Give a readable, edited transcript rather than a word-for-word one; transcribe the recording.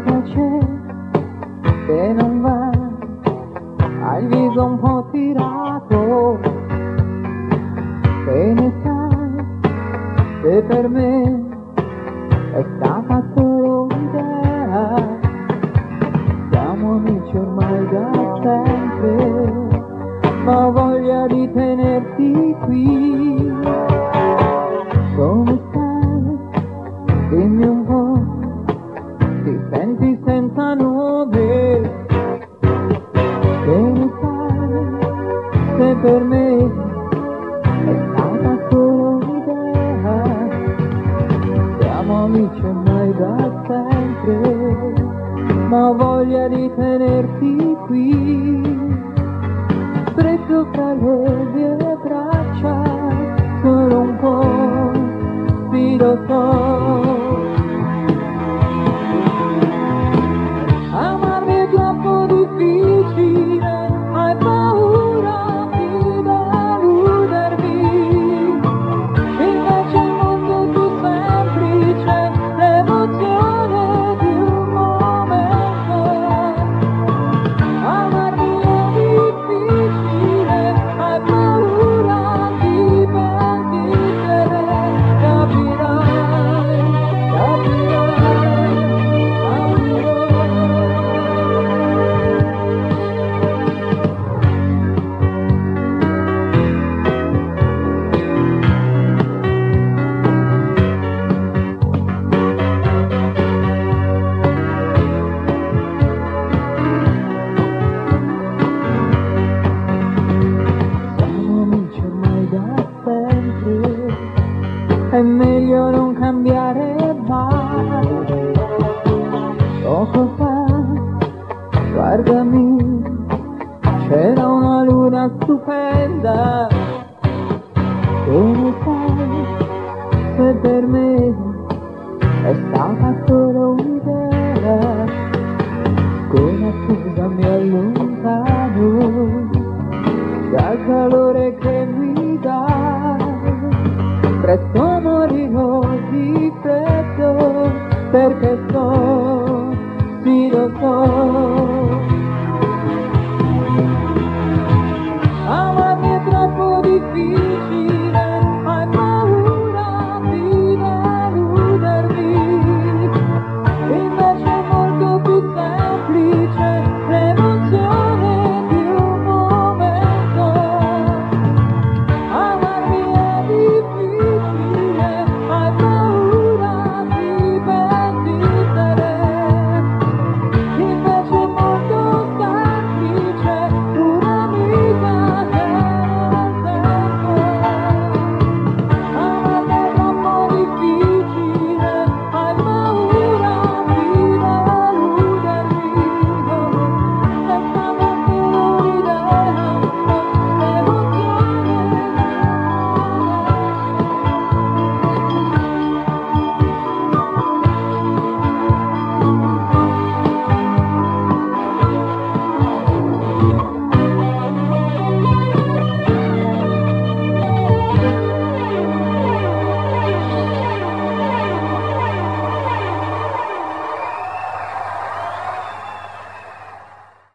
cosa c'è che non va? Hai il viso un po' tirato, che ne sai se per me è stata solo un'idea? Siamo amici ormai da sempre, ma ho voglia di tenerti qui. Come stai? Dimmi un po', ti senti senza nome? Che ne sai se per me è stata solo un'idea? Siamo amici ormai da sempre, ma ho voglia di tenerti qui, stretto fra le mie braccia, solo un po', sì lo so. Amarmi è troppo difficile, hai paura di deludermi, invece il mondo è più semplice, l'emozione di un momento. Amarmi è difficile, hai paura di perdere, capirai, capirai, capirai. Siamo amici ormai da sempre, è meglio non cambiare mai. Poco fa, guardami, c'era una luna stupenda. Che ne sai se per me è stata solo un'idea? Con una scusa mi allontano dal calore che mi dà, presto morirò di freddo perché